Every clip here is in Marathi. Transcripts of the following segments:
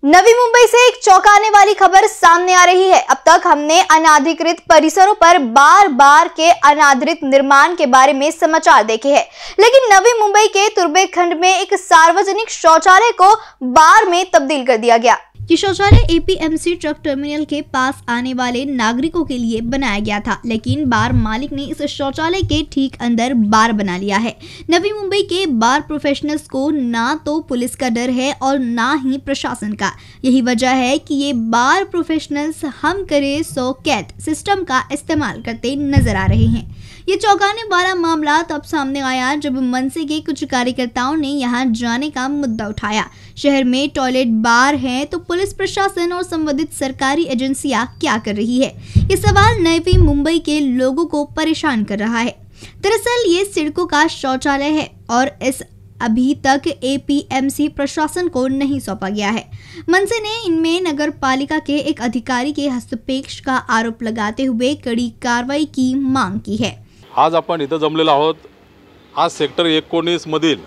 नवी मुंबई से एक चौंकाने वाली खबर सामने आ रही है। अब तक हमने अनाधिकृत परिसरों पर बार बार के अनाधिकृत निर्माण के बारे में समाचार देखे हैं, लेकिन नवी मुंबई के तुर्बे खंड में एक सार्वजनिक शौचालय को बार में तब्दील कर दिया गया। ये शौचालय एपीएमसी ट्रक टर्मिनल के पास आने वाले नागरिकों के लिए बनाया गया था, लेकिन बार मालिक ने इस शौचालय के ठीक अंदर बार बना लिया है। नवी मुंबई के बार प्रोफेशनल्स को ना तो पुलिस का डर है और ना ही प्रशासन का। यही वजह है कि ये बार प्रोफेशनल्स हम करे सो कैद सिस्टम का इस्तेमाल करते नजर आ रहे हैं। ये चौंकाने वाला मामला तब सामने आया जब मनसे के कुछ कार्यकर्ताओं ने यहां जाने का मुद्दा उठाया। शहर में टॉयलेट बार हैं तो पुलिस प्रशासन और संबंधित सरकारी एजेंसियां क्या कर रही है? ये सवाल नवी मुंबई के लोगों को परेशान कर रहा है। दरअसल ये सिड़कों का शौचालय है और इस अभी तक एपीएमसी प्रशासन को नहीं सौंपा गया है। मनसे ने इनमें नगर पालिका के एक अधिकारी के हस्तक्षेप का आरोप लगाते हुए कड़ी कार्रवाई की मांग की है। आज आपण इथं जमलेलो आहोत। आज सेक्टर 19 मधील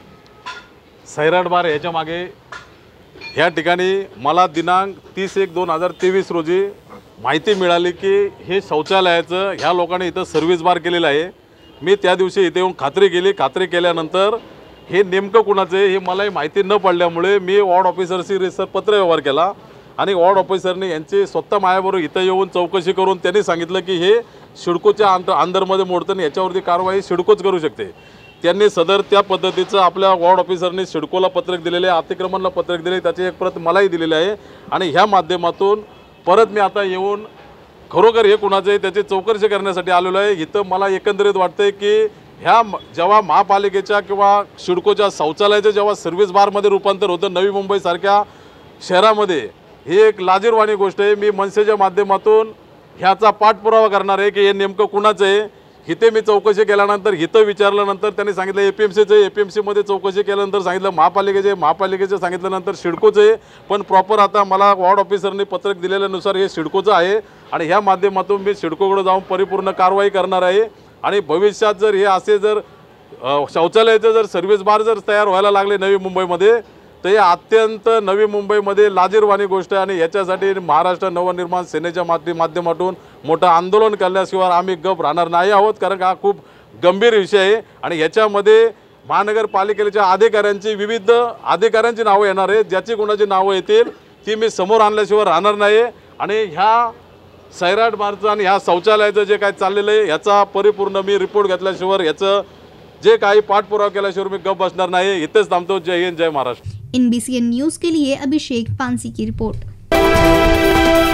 सैराट बार याच्या मागे ह्या ठिकाणी मला दिनांक 30/1/2023 रोजी माहिती मिळाली की हे शौचालयाचं ह्या लोकांनी इथं सर्व्हिस बार केलेलं आहे। मी त्या दिवशी इथे येऊन खात्री केल्यानंतर हे नेमकं कुणाचं आहे हे मलाही माहिती न पडल्यामुळे मी वॉर्ड ऑफिसरशी पत्रव्यवहार केला आणि वॉर्ड ऑफिसरने यांची स्वतः माझ्याबरोबर इथं येऊन चौकशी करून त्यांनी सांगितलं की हे सिडकोच्या अंदरमध्ये मोडतं आणि याच्यावरती कारवाई सिडकोच करू शकते। त्यांनी सदर त्या पद्धतीचं आपल्या वॉर्ड ऑफिसरने सिडकोला पत्रक दिलेले आहे, अतिक्रमणला पत्रक दिले, त्याची एक प्रत मलाही दिलेली आहे आणि ह्या माध्यमातून परत मी आता येऊन खरोखर हे कुणाचं आहे त्याची चौकशी करण्यासाठी आलेलो आहे। इथं मला एकंदरीत वाटतंय की ह्या जेव्हा महापालिकेच्या किंवा सिडकोच्या शौचालयाचं जेव्हा सर्व्हिस बारमध्ये रूपांतर होतं नवी मुंबईसारख्या शहरामध्ये, ही एक लाजिरवाणी गोष्ट आहे। मी मनसेच्या माध्यमातून ह्याचा पाठपुरावा करणार आहे की हे नेमकं कुणाचं आहे। इथे मी चौकशी केल्यानंतर इथं विचारल्यानंतर त्यांनी सांगितलं एपीएमसीचं आहे, एपीएमसीमध्ये चौकशी केल्यानंतर सांगितलं महापालिकेचे सांगितल्यानंतर सिडकोचं आहे। पण प्रॉपर आता मला वॉर्ड ऑफिसरने पत्रक दिलेल्यानुसार हे सिडकोचं आहे आणि ह्या माध्यमातून मी सिडकोकडे जाऊन परिपूर्ण कारवाई करणार आहे। आणि भविष्यात जर हे असे जर शौचालयाचं जर सर्व्हिस बार जर तयार व्हायला लागले नवी मुंबईमध्ये तर हे अत्यंत नवी मुंबईमध्ये लाजिरवाणी गोष्ट आहे आणि याच्यासाठी महाराष्ट्र नवनिर्माण सेनेच्या माध्यमातून मोठं आंदोलन करण्याशिवाय आम्ही गप राहणार नाही आहोत, कारण हा खूप गंभीर विषय आहे आणि याच्यामध्ये महानगरपालिकेच्या विविध अधिकाऱ्यांची नावं येणार आहेत। ज्याची कोणाची नावं येतील ती मी समोर आणल्याशिवाय राहणार नाही आणि ह्या सैराट बारचं आणि ह्या शौचालयाचं जे काय चाललेलं आहे याचा परिपूर्ण मी रिपोर्ट घेतल्याशिवाय याचं जे काही पाठपुरावा केल्याशिवाय मी गप बसणार नाही। इथेच थांबतो। जय हिंद, जय महाराष्ट्र। NBCN न्यूज़ के लिए अभिषेक पानसी की रिपोर्ट।